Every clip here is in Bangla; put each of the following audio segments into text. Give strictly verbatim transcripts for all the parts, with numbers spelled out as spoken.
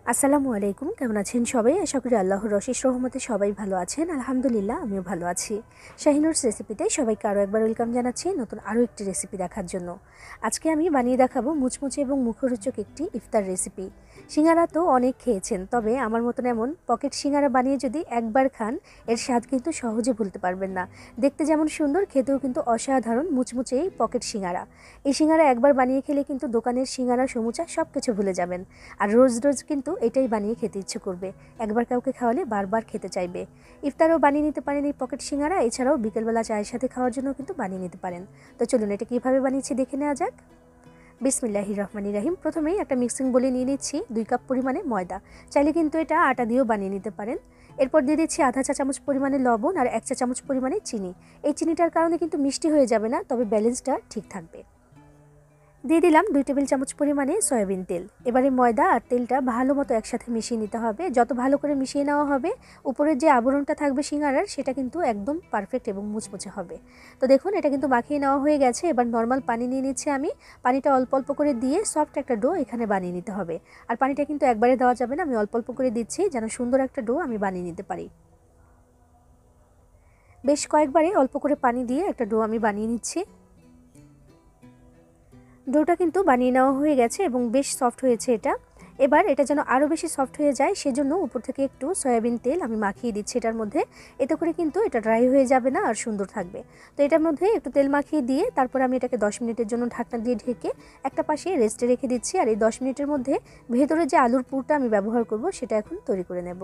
আসসালামু আলাইকুম, কেমন আছেন সবাই? আশা করি আল্লাহর অশেষ রহমতে সবাই ভালো আছেন। আলহামদুলিল্লাহ, আমিও ভালো আছি। শাহিনুরস রেসিপিতে সবাইকে আরও একবার ওয়েলকাম জানাচ্ছি নতুন আরও একটি রেসিপি দেখার জন্য। আজকে আমি বানিয়ে দেখাবো মুচমুচে এবং মুখরোচক একটি ইফতার রেসিপি। সিঙ্গারা তো অনেক খেয়েছেন, তবে আমার মতন এমন পকেট সিঙ্গারা বানিয়ে যদি একবার খান, এর স্বাদ কিন্তু সহজে ভুলতে পারবেন না। দেখতে যেমন সুন্দর, খেতেও কিন্তু অসাধারণ মুচমুচে এই পকেট সিঙ্গারা। এই সিঙ্গারা একবার বানিয়ে খেলে কিন্তু দোকানের সিঙ্গারা সমুচা সব কিছু ভুলে যাবেন। আর রোজ রোজ কিন্তু এটাই বানিয়ে খেতে ইচ্ছে করবে। একবার কাউকে খাওয়ালে বারবার খেতে চাইবে। ইফতারও বানিয়ে নিতে পারেন এই পকেট সিঙ্গারা, এছাড়াও বিকেলবেলা চায়ের সাথে খাওয়ার জন্য কিন্তু বানিয়ে নিতে পারেন। তো চলুন এটা কীভাবে বানিয়েছি দেখে নেওয়া যাক। বিসমিল্লাহির রহমানির রহিম। প্রথমেই একটা মিক্সিং বলে নিয়ে নিচ্ছি দুই কাপ পরিমাণে ময়দা। চাইলে কিন্তু এটা আটা দিয়েও বানিয়ে নিতে পারেন। এরপর দিয়ে দিচ্ছি আধা চা চামচ পরিমাণে লবণ আর এক চা চামচ পরিমাণে চিনি। এই চিনিটার কারণে কিন্তু মিষ্টি হয়ে যাবে না, তবে ব্যালেন্সটা ঠিক থাকবে। দিয়ে দিলাম দুই টেবিল চামচ পরিমাণে সয়াবিন তেল। এবারে ময়দা আর তেলটা ভালো মতো একসাথে মিশিয়ে নিতে হবে। যত ভালো করে মিশিয়ে নেওয়া হবে, উপরের যে আবরণটা থাকবে সিঙ্গারার, সেটা কিন্তু একদম পারফেক্ট এবং মুচমুচে হবে। তো দেখুন, এটা কিন্তু মাখিয়ে নেওয়া হয়ে গেছে। এবার নর্মাল পানি নিয়ে নিচ্ছি আমি। পানিটা অল্প অল্প করে দিয়ে সফট একটা ডো এখানে বানিয়ে নিতে হবে। আর পানিটা কিন্তু একবারে দেওয়া যাবে না, আমি অল্প অল্প করে দিচ্ছি যেন সুন্দর একটা ডো আমি বানিয়ে নিতে পারি। বেশ কয়েকবারে অল্প করে পানি দিয়ে একটা ডো আমি বানিয়ে নিচ্ছি। ডোটা কিন্তু বানিয়ে নেওয়া হয়ে গেছে এবং বেশ সফট হয়েছে এটা। এবার এটা যেন আরও বেশি সফট হয়ে যায়, সেজন্য উপর থেকে একটু সয়াবিন তেল আমি মাখিয়ে দিচ্ছি এটার মধ্যে। এতে করে কিন্তু এটা ড্রাই হয়ে যাবে না আর সুন্দর থাকবে। তো এটার মধ্যে একটু তেল মাখিয়ে দিয়ে তারপর আমি এটাকে দশ মিনিটের জন্য ঢাকনা দিয়ে ঢেকে একটা পাশে রেস্টে রেখে দিচ্ছি। আর এই দশ মিনিটের মধ্যে ভেতরে যে আলুর পুরটা আমি ব্যবহার করব, সেটা এখন তৈরি করে নেব।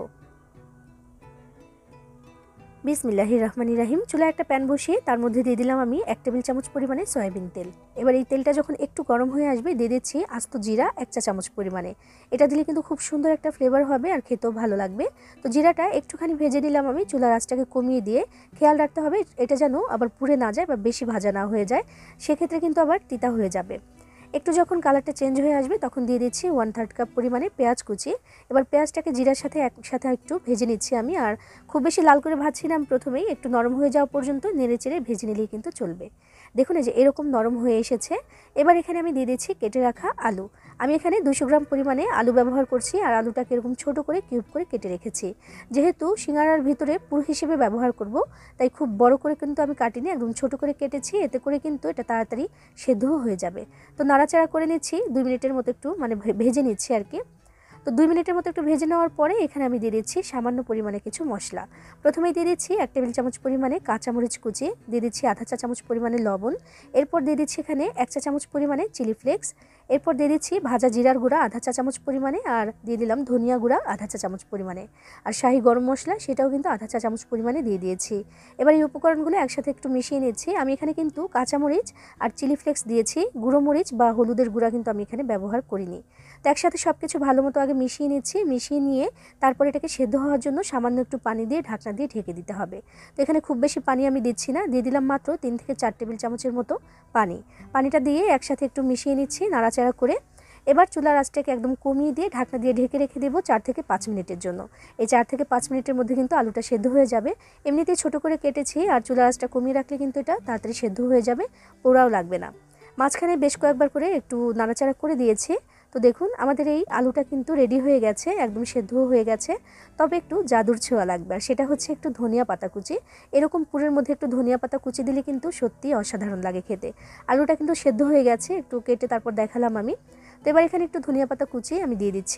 বিসমিল্লাহির রহমানির রহিম। চুলায় একটা প্যান বসিয়ে তার মধ্যে দিয়ে দিলাম আমি এক টেবিল চামচ পরিমাণে সয়াবিন তেল। এবার এই তেলটা যখন একটু গরম হয়ে আসবে, দিয়ে দিচ্ছি আস্ত জিরা এক চা চামচ পরিমাণে। এটা দিলে কিন্তু খুব সুন্দর একটা ফ্লেভার হবে আর খেতেও ভালো লাগবে। তো জিরাটা একটুখানি ভেজে নিলাম আমি। চুলার আঁচটাকে কমিয়ে দিয়ে খেয়াল রাখতে হবে এটা যেন আবার পুড়ে না যায় বা বেশি ভাজা না হয়ে যায়, সেক্ষেত্রে কিন্তু আবার তিতা হয়ে যাবে। একটু যখন কালারটা চেঞ্জ হয়ে আসবে, তখন দিয়ে দিচ্ছি ওয়ান থার্ড কাপ পরিমাণে পেঁয়াজ কুচি। এবার পেঁয়াজটাকে জিরার সাথে একসাথে একটু ভেজে নিচ্ছি আমি। আর খুব বেশি লাল করে ভাজছি না, প্রথমেই একটু নরম হয়ে যাওয়া পর্যন্ত নেড়ে চেড়ে ভেজে নিলেই কিন্তু চলবে। দেখুন এই যে এরকম নরম হয়ে এসেছে। এবার এখানে আমি দিয়ে দিচ্ছি কেটে রাখা আলু। আমি এখানে দুশো গ্রাম পরিমাণে আলু ব্যবহার করছি, আর আলুটাকে এরকম ছোট করে কিউব করে কেটে রেখেছি। যেহেতু সিঙ্গারার ভিতরে পুর হিসেবে ব্যবহার করব, তাই খুব বড় করে কিন্তু আমি কাটিনি, একদম ছোট করে কেটেছি। এতে করে কিন্তু এটা তাড়াতাড়ি সেদ্ধও হয়ে যাবে। তো নাড়াচাড়া করে নিচ্ছি, দুই মিনিটের মতো একটু মানে ভেজে নিচ্ছি আর কি। তো দুই মিনিটের মতো একটু ভেজে নেওয়ার পরে এখানে আমি দিয়ে দিচ্ছি সামান্য পরিমাণে কিছু মশলা। প্রথমেই দিয়ে দিচ্ছি এক টেবিল চামচ পরিমাণে কাঁচামরিচ কুচি, দিয়ে দিচ্ছি আধা চা চামচ পরিমাণে লবণ। এরপর দিয়ে দিচ্ছি এখানে এক চা চামচ পরিমাণে চিলি ফ্লেক্স। এরপর দিয়ে দিচ্ছি ভাজা জিরার গুঁড়া আধা চা চামচ পরিমাণে, আর দিয়ে দিলাম ধনিয়া গুঁড়া আধা চা চামচ পরিমাণে। আর শাহি গরম মশলা সেটাও কিন্তু আধা চা চামচ পরিমাণে দিয়ে দিয়েছি। এবার এই উপকরণগুলো একসাথে একটু মিশিয়ে নিচ্ছি। আমি এখানে কিন্তু কাঁচামরিচ আর চিলি ফ্লেক্স দিয়েছি, গুঁড়ো মরিচ বা হলুদের গুঁড়া কিন্তু আমি এখানে ব্যবহার করিনি। তো একসাথে সব কিছু ভালো মতো আগে মিশিয়ে নিচ্ছি। মিশিয়ে নিয়ে তারপর এটাকে সেদ্ধ হওয়ার জন্য সামান্য একটু পানি দিয়ে ঢাকনা দিয়ে ঢেকে দিতে হবে। তো এখানে খুব বেশি পানি আমি দিচ্ছি না, দিয়ে দিলাম মাত্র তিন থেকে চার টেবিল চামচের মতো পানি। পানিটা দিয়ে একসাথে একটু মিশিয়ে নিচ্ছি নাড়াচাড়া করে। এবার চুলার আঁচটাকে একদম কমিয়ে দিয়ে ঢাকনা দিয়ে ঢেকে রেখে দেবো চার থেকে পাঁচ মিনিটের জন্য। এই চার থেকে পাঁচ মিনিটের মধ্যে কিন্তু আলুটা সেদ্ধ হয়ে যাবে। এমনিতেই ছোটো করে কেটেছি, আর চুলার আঁচটা কমিয়ে রাখলে কিন্তু এটা তাড়াতাড়ি সেদ্ধ হয়ে যাবে, পোড়াও লাগবে না। মাঝখানে বেশ কয়েকবার করে একটু নাড়াচাড়া করে দিয়েছি। তো দেখুন আমাদের এই আলুটা কিন্তু রেডি হয়ে গেছে, একদম সেদ্ধও হয়ে গেছে। তবে একটু জাদুর ছোঁয়া লাগবে, আর সেটা হচ্ছে একটু ধনিয়া পাতা কুচি। এরকম পুরের মধ্যে একটু ধনিয়া পাতা কুচি দিলে কিন্তু সত্যি অসাধারণ লাগে খেতে। আলুটা কিন্তু সেদ্ধ হয়ে গেছে, একটু কেটে তারপর দেখালাম আমি। তো এবার এখানে একটু ধনিয়া পাতা কুচি আমি দিয়ে দিচ্ছি।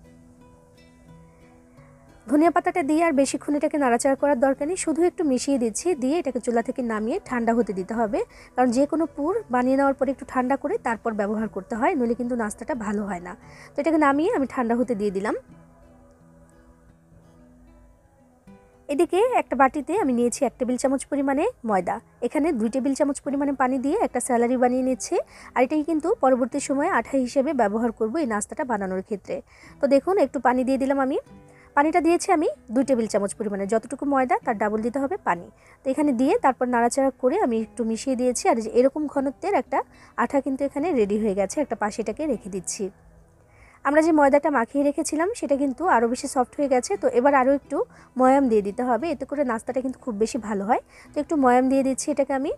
ধনিয়া পাতাটা দিয়ে আর বেশিক্ষণ এটাকে নাড়াচাড়া করার দরকার নেই, শুধু একটু মিশিয়ে দিচ্ছি। দিয়ে এটাকে চুলা থেকে নামিয়ে ঠান্ডা হতে দিতে হবে, কারণ যে কোনো পুর বানিয়ে নেওয়ার পরে একটু ঠান্ডা করে তারপর ব্যবহার করতে হয়, নইলে কিন্তু নাস্তাটা ভালো হয় না। তো এটাকে নামিয়ে আমি ঠান্ডা হতে দিয়ে দিলাম। এদিকে একটা বাটিতে আমি নিয়েছি এক টেবিল চামচ পরিমাণে ময়দা। এখানে দুই টেবিল চামচ পরিমাণে পানি দিয়ে একটা স্যালারি বানিয়ে নিচ্ছি। আর এটাই কিন্তু পরবর্তী সময়ে আঠা হিসেবে ব্যবহার করব এই নাস্তাটা বানানোর ক্ষেত্রে। তো দেখুন একটু পানি দিয়ে দিলাম আমি। পানিটা দিয়েছি আমি দুই টেবিল চামচ পরিমাণে, যতটুকু ময়দা তার ডাবল দিতে হবে পানি। তো এখানে দিয়ে তারপর নাড়াচাড়া করে আমি একটু মিশিয়ে দিয়েছি। আর এরকম ঘনত্বের একটা আঠা কিন্তু এখানে রেডি হয়ে গেছে, একটা পাশে এটাকে রেখে দিচ্ছি। আমরা যে ময়দাটা মাখিয়ে রেখেছিলাম সেটা কিন্তু আরও বেশি সফট হয়ে গেছে। তো এবার আরও একটু ময়াম দিয়ে দিতে হবে, এতে করে নাস্তাটা কিন্তু খুব বেশি ভালো হয়। তো একটু ময়াম দিয়ে দিচ্ছি এটাকে আমি।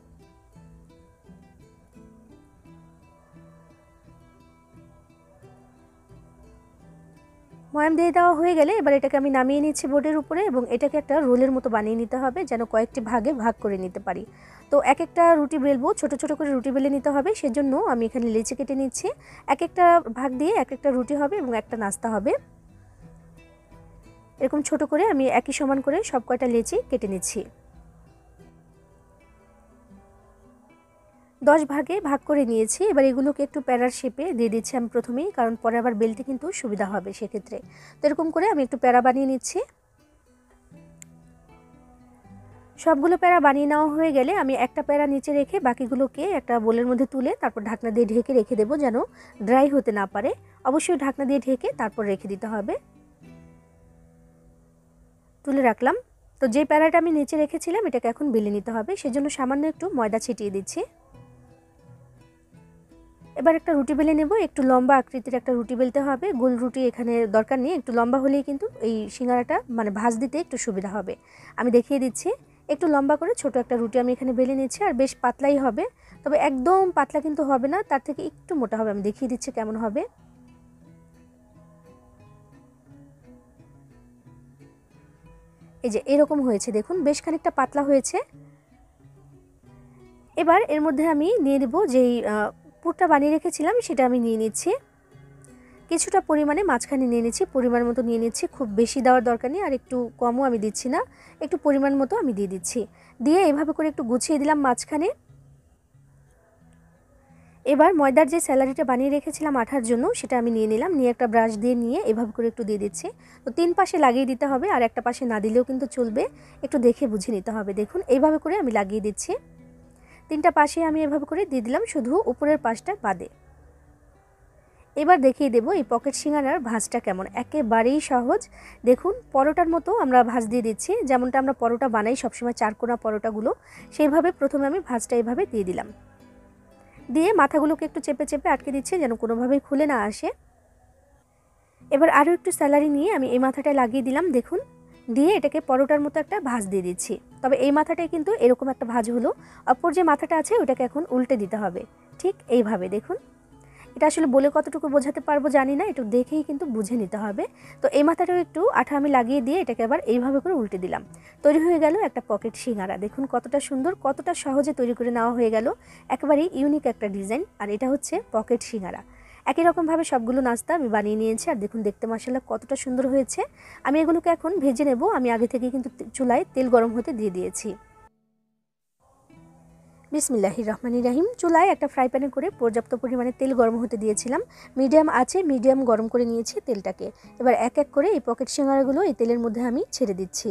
ময়াম দিয়ে দেওয়া হয়ে গেলে এবার এটাকে আমি নামিয়ে নিচ্ছি বোর্ডের উপরে এবং এটাকে একটা রোলের মতো বানিয়ে নিতে হবে যেন কয়েকটি ভাগে ভাগ করে নিতে পারি। তো এক একটা রুটি বেলবো, ছোট ছোট করে রুটি বেলে নিতে হবে, সেজন্য আমি এখানে লেচি কেটে নিচ্ছি। এক একটা ভাগ দিয়ে এক একটা রুটি হবে এবং একটা নাস্তা হবে। এরকম ছোট করে আমি একই সমান করে সব কয়টা লেচি কেটে নিচ্ছি। দশ ভাগে ভাগ করে নিয়েছি। এবার এগুলোকে একটু প্যারার শেপে দিয়ে দিচ্ছি আমি প্রথমেই, কারণ পরে আবার বেলতে কিন্তু সুবিধা হবে সেক্ষেত্রে। তো এরকম করে আমি একটু প্যারা বানিয়ে নিচ্ছি। সবগুলো প্যারা বানিয়ে নেওয়া হয়ে গেলে আমি একটা প্যারা নিচে রেখে বাকিগুলোকে একটা বোলের মধ্যে তুলে তারপর ঢাকনা দিয়ে ঢেকে রেখে দেবো যেন ড্রাই হতে না পারে। অবশ্যই ঢাকনা দিয়ে ঢেকে তারপর রেখে দিতে হবে। তুলে রাখলাম। তো যে প্যারাটা আমি নিচে রেখেছিলাম এটাকে এখন বেলে নিতে হবে, সেজন্য সামান্য একটু ময়দা ছিটিয়ে দিচ্ছি। এবার একটা রুটি বেলে নেব। একটু লম্বা আকৃতির একটা রুটি বেলতে হবে। গোল রুটি এখানে দরকার নেই, একটু লম্বা হলেই কিন্তু এই সিঙ্গারাটা মানে ভাঁজ দিতে একটু সুবিধা হবে। আমি দেখিয়ে দিচ্ছি। একটু লম্বা করে ছোট একটা রুটি আমি এখানে বেলে নিচ্ছি, আর বেশ পাতলাই হবে, তবে একদম পাতলা কিন্তু হবে না, তার থেকে একটু মোটা হবে। আমি দেখিয়ে দিচ্ছি কেমন হবে। এই যে এরকম হয়েছে, দেখুন বেশ খানিকটা পাতলা হয়েছে। এবার এর মধ্যে আমি নিয়ে নেব যেই পুরটা বানিয়ে রেখেছিলাম সেটা আমি নিয়ে নিচ্ছি। কিছুটা পরিমাণে মাঝখানে নিয়ে নিচ্ছি, পরিমাণ মতো নিয়ে নিচ্ছি, খুব বেশি দেওয়ার দরকার নেই আর একটু কমও আমি দিচ্ছি না, একটু পরিমাণ মতো আমি দিয়ে দিচ্ছি। দিয়ে এভাবে করে একটু গুছিয়ে দিলাম মাঝখানে। এবার ময়দার যে স্যালারিটা বানিয়ে রেখেছিলাম আঠার জন্য সেটা আমি নিয়ে নিলাম, নিয়ে একটা ব্রাশ দিয়ে নিয়ে এভাবে করে একটু দিয়ে দিচ্ছি। তো তিন পাশে লাগিয়ে দিতে হবে, আর একটা পাশে না দিলেও কিন্তু চলবে, একটু দেখে বুঝে নিতে হবে। দেখুন এইভাবে করে আমি লাগিয়ে দিচ্ছি। তিনটা পাশে আমি এভাবে করে দিয়ে দিলাম, শুধু উপরের পাশটা বাদে। এবার দেখিয়ে দেবো এই পকেট সিঙ্গারার ভাঁজটা কেমন, একেবারেই সহজ। দেখুন পরোটার মতো আমরা ভাঁজ দিয়ে দিচ্ছি, যেমনটা আমরা পরোটা বানাই সবসময় চারকোনা পরোটাগুলো, সেইভাবে প্রথমে আমি ভাঁজটা এভাবে দিয়ে দিলাম। দিয়ে মাথাগুলোকে একটু চেপে চেপে আটকে দিচ্ছি যেন কোনোভাবেই খুলে না আসে। এবার আরও একটু স্যালারি নিয়ে আমি এই মাথাটায় লাগিয়ে দিলাম, দেখুন, দিয়ে এটাকে পরোটার মতো একটা ভাঁজ দিয়ে দিচ্ছি। তবে এই মাথাটায় কিন্তু এরকম একটা ভাঁজ হলো, অপর যে মাথাটা আছে ওটাকে এখন উল্টে দিতে হবে, ঠিক এইভাবে। দেখুন এটা আসলে বলে কতটুকু বোঝাতে পারবো জানি না, একটু দেখেই কিন্তু বুঝে নিতে হবে। তো এই মাথাটাও একটু আঠা আমি লাগিয়ে দিয়ে এটাকে আবার এইভাবে করে উল্টে দিলাম। তৈরি হয়ে গেল একটা পকেট সিঙ্গারা। দেখুন কতটা সুন্দর, কতটা সহজে তৈরি করে নেওয়া হয়ে গেল, একেবারেই ইউনিক একটা ডিজাইন। আর এটা হচ্ছে পকেট সিঙ্গারা। একই রকমভাবে সবগুলো নাস্তা আমি বানিয়ে নিয়েছি, আর দেখুন দেখতে মাশাআল্লাহ কতটা সুন্দর হয়েছে। আমি এগুলোকে এখন ভেজে নেব। আমি আগে থেকে কিন্তু চুলায় তেল গরম হতে দিয়ে দিয়েছি। বিসমিল্লাহির রহমানির রহিম। চুলায় একটা ফ্রাই প্যানে করে পর্যাপ্ত পরিমাণে তেল গরম হতে দিয়েছিলাম, মিডিয়াম আছে, মিডিয়াম গরম করে নিয়েছি তেলটাকে। এবার এক এক করে এই পকেট সিঙ্গারাগুলো এই তেলের মধ্যে আমি ছেড়ে দিচ্ছি।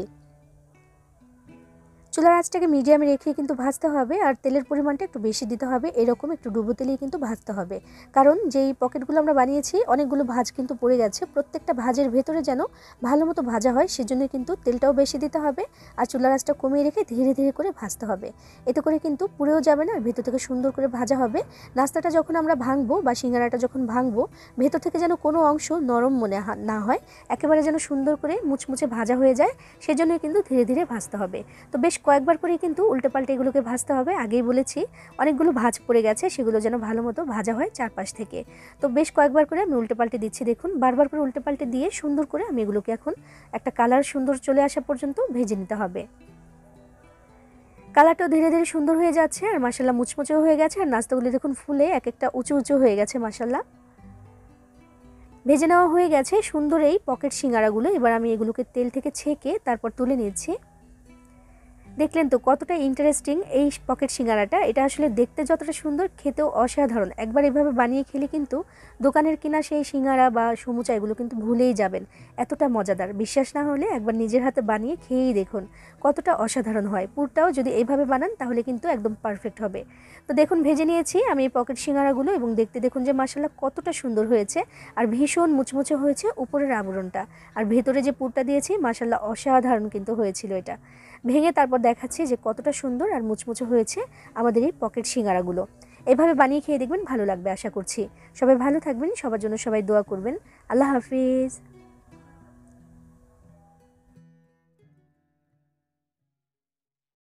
চুলার আঁচটাকে মিডিয়ামে রেখে কিন্তু ভাজতে হবে, আর তেলের পরিমাণটা একটু বেশি দিতে হবে, এরকম একটু ডুবো তেলেই কিন্তু ভাজতে হবে। কারণ যেই পকেটগুলো আমরা বানিয়েছি অনেকগুলো ভাঁজ কিন্তু পড়ে গেছে, প্রত্যেকটা ভাঁজের ভেতরে যেন ভালো মতো ভাজা হয় সেজন্য কিন্তু তেলটাও বেশি দিতে হবে, আর চুলার আঁচটা কমিয়ে রেখে ধীরে ধীরে করে ভাজতে হবে। এতে করে কিন্তু পুড়েও যাবে না, আর ভেতর থেকে সুন্দর করে ভাজা হবে। নাস্তাটা যখন আমরা ভাঙবো বা সিঙ্গারাটা যখন ভাঙবো, ভেতর থেকে যেন কোনো অংশ নরম মনে না হয়, একেবারে যেন সুন্দর করে মুচমুচে ভাজা হয়ে যায়, সেজন্য কিন্তু ধীরে ধীরে ভাজতে হবে। তো বেশ কয়েকবার করেই কিন্তু উল্টে পাল্টে এগুলোকে ভাজতে হবে। আগেই বলেছি অনেকগুলো ভাঁজ পড়ে গেছে, সেগুলো যেন ভালো মতো ভাজা হয় চারপাশ থেকে। তো বেশ কয়েকবার করে আমি উল্টে পাল্টে দিচ্ছি। দেখুন বারবার করে উল্টে পাল্টে দিয়ে সুন্দর করে আমি এগুলোকে এখন একটা কালার সুন্দর চলে আসা পর্যন্ত ভেজে নিতে হবে। কালারটাও ধীরে ধীরে সুন্দর হয়ে যাচ্ছে, আর মাশাআল্লাহ মুচমুচেও হয়ে গেছে, আর নাস্তাগুলো দেখুন ফুলে এক একটা উঁচু উঁচু হয়ে গেছে মাশাআল্লাহ। ভেজে নেওয়া হয়ে গেছে সুন্দর এই পকেট সিঙ্গারাগুলো। এবার আমি এগুলোকে তেল থেকে ছেঁকে তারপর তুলে নিচ্ছি। দেখলেন তো কতটা ইন্টারেস্টিং এই পকেট সিঙ্গারাটা। এটা আসলে দেখতে যতটা সুন্দর, খেতেও অসাধারণ। একবার এভাবে বানিয়ে খেলে কিন্তু দোকানের কিনা সেই সিঙ্গারা বা সমুচা এগুলো কিন্তু ভুলেই যাবেন, এতটা মজাদার। বিশ্বাস না হলে একবার নিজের হাতে বানিয়ে খেয়েই দেখুন কতটা অসাধারণ হয়। পুরটাও যদি এইভাবে বানান তাহলে কিন্তু একদম পারফেক্ট হবে। তো দেখুন ভেজে নিয়েছি আমি এই পকেট সিঙ্গারাগুলো, এবং দেখতে দেখুন যে মাশাআল্লাহ কতটা সুন্দর হয়েছে, আর ভীষণ মুচমুচে হয়েছে উপরের আবরণটা, আর ভেতরে যে পুরটা দিয়েছি মাশাআল্লাহ অসাধারণ কিন্তু হয়েছিল। এটা ভেঙে তারপর দেখাচ্ছি যে কতটা সুন্দর আর মুচমুচে হয়েছে আমাদের এই পকেট সিঙ্গারাগুলো। এভাবে বানিয়ে খেয়ে দেখবেন, ভালো লাগবে আশা করছি। সবাই ভালো থাকবেন, সবার জন্য সবাই দোয়া করবেন। আল্লাহ হাফিজ।